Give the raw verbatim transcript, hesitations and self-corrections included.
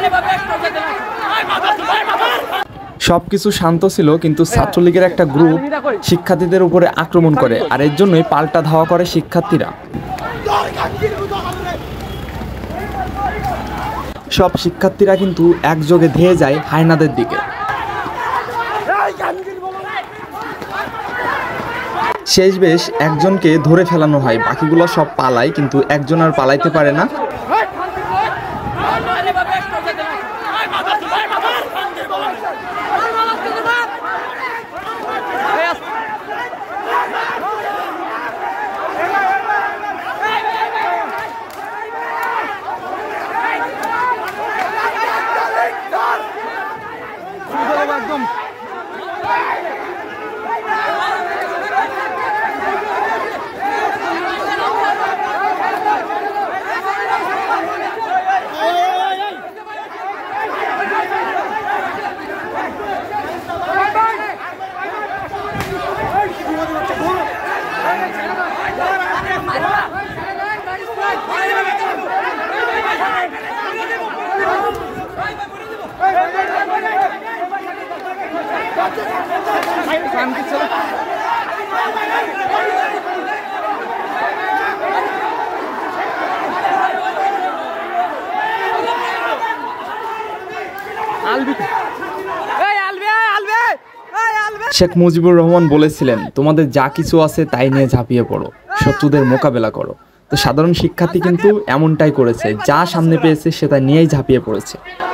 সবকিছু শান্ত ছিল, কিন্তু ছাত্রলীগের একটা গ্রুপ শিক্ষার্থীদের উপরে আক্রমণ করে, আর এর জন্যই পাল্টা ধাওয়া করে শিক্ষার্থীরা। সব শিক্ষার্থীরা কিন্তু একযোগে ধেয়ে যায় হায়নাদের দিকে। শেষ বেশ একজনকে ধরে ফেলানো হয়, বাকিগুলো সব পালায়, কিন্তু একজন আর পালাইতে পারে না। শেখ মুজিবুর রহমান বলেছিলেন, তোমাদের যা কিছু আছে তাই নিয়ে ঝাঁপিয়ে পড়ো, শত্রুদের মোকাবেলা করো। তো সাধারণ শিক্ষার্থী কিন্তু এমনটাই করেছে, যা সামনে পেয়েছে সেটা নিয়েই ঝাঁপিয়ে পড়েছে।